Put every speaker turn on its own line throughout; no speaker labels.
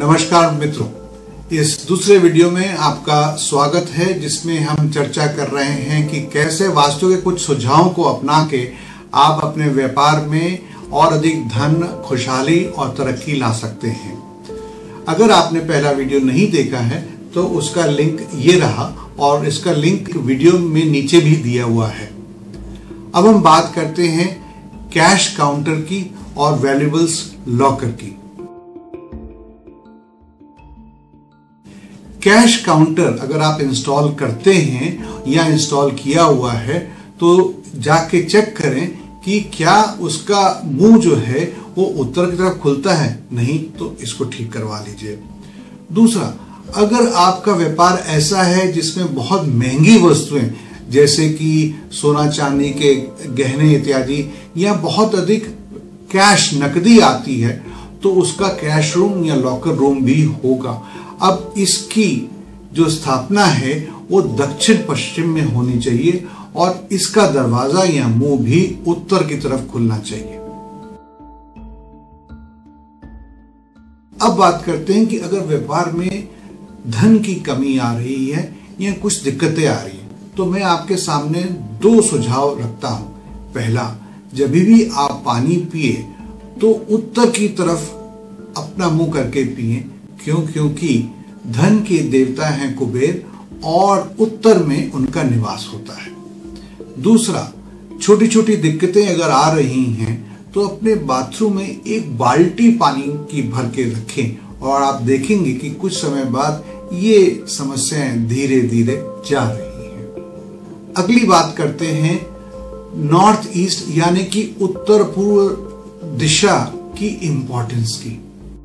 नमस्कार मित्रों, इस दूसरे वीडियो में आपका स्वागत है जिसमें हम चर्चा कर रहे हैं कि कैसे वास्तु के कुछ सुझावों को अपना के आप अपने व्यापार में और अधिक धन, खुशहाली और तरक्की ला सकते हैं। अगर आपने पहला वीडियो नहीं देखा है तो उसका लिंक ये रहा और इसका लिंक वीडियो में नीचे भी दिया हुआ है। अब हम बात करते हैं कैश काउंटर की और वैल्यूएबल्स लॉकर की। कैश काउंटर अगर आप इंस्टॉल करते हैं या इंस्टॉल किया हुआ है तो जाके चेक करें कि क्या उसका मुंह जो है वो उत्तर की तरफ खुलता है, नहीं तो इसको ठीक करवा लीजिए। दूसरा, अगर आपका व्यापार ऐसा है जिसमें बहुत महंगी वस्तुएं जैसे कि सोना चांदी के गहने इत्यादि या बहुत अधिक कैश नकदी आती है तो उसका कैश रूम या लॉकर रूम भी होगा। अब इसकी जो स्थापना है वो दक्षिण पश्चिम में होनी चाहिए और इसका दरवाजा या मुंह भी उत्तर की तरफ खुलना चाहिए। अब बात करते हैं कि अगर व्यापार में धन की कमी आ रही है या कुछ दिक्कतें आ रही हैं तो मैं आपके सामने दो सुझाव रखता हूं। पहला, जब भी आप पानी पिए तो उत्तर की तरफ अपना मुंह करके पिए, क्योंकि धन के देवता हैं कुबेर और उत्तर में उनका निवास होता है। दूसरा, छोटी छोटी दिक्कतें अगर आ रही हैं तो अपने बाथरूम में एक बाल्टी पानी की भर के रखें और आप देखेंगे कि कुछ समय बाद ये समस्याएं धीरे धीरे जा रही हैं। अगली बात करते हैं नॉर्थ ईस्ट यानी कि उत्तर पूर्व दिशा की इंपॉर्टेंस की।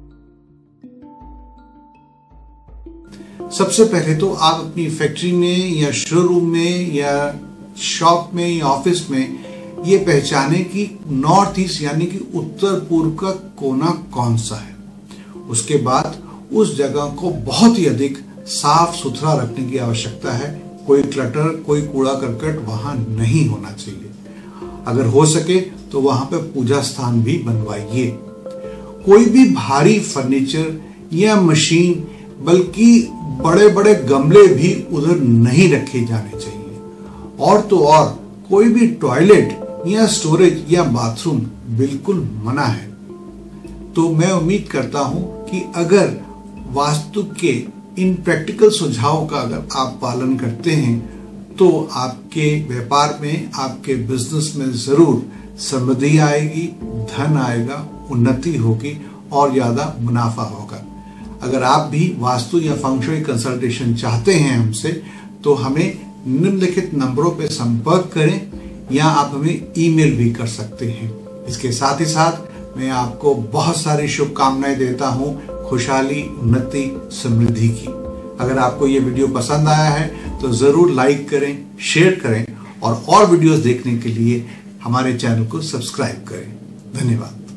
सबसे पहले तो आप अपनी फैक्ट्री में या शोरूम में या शॉप में या ऑफिस में ये पहचाने कि नॉर्थ ईस्ट यानी कि उत्तर पूर्व का कोना कौन सा है। उसके बाद उस जगह को बहुत ही अधिक साफ सुथरा रखने की आवश्यकता है। कोई क्लटर, कोई कूड़ा करकट वहां नहीं होना चाहिए। अगर हो सके तो वहां पे पूजा स्थान भी बनवाइए। कोई भी भारी फर्नीचर या मशीन बल्कि बड़े बड़े गमले भी उधर नहीं रखे जाने चाहिए। और तो और कोई भी टॉयलेट या स्टोरेज या बाथरूम बिल्कुल मना है। तो मैं उम्मीद करता हूं कि अगर वास्तु के इन प्रैक्टिकल सुझावों का अगर आप पालन करते हैं तो आपके व्यापार में, आपके बिजनेस में जरूर समृद्धि आएगी, धन आएगा, उन्नति होगी और ज्यादा मुनाफा होगा। अगर आप भी वास्तु या फंग शुई कंसल्टेशन चाहते हैं हमसे तो हमें निम्नलिखित नंबरों पर संपर्क करें या आप हमें ईमेल भी कर सकते हैं। इसके साथ ही साथ मैं आपको बहुत सारी शुभकामनाएं देता हूं खुशहाली, उन्नति, समृद्धि की। अगर आपको ये वीडियो पसंद आया है तो जरूर लाइक करें, शेयर करें और वीडियोस देखने के लिए हमारे चैनल को सब्सक्राइब करें। धन्यवाद।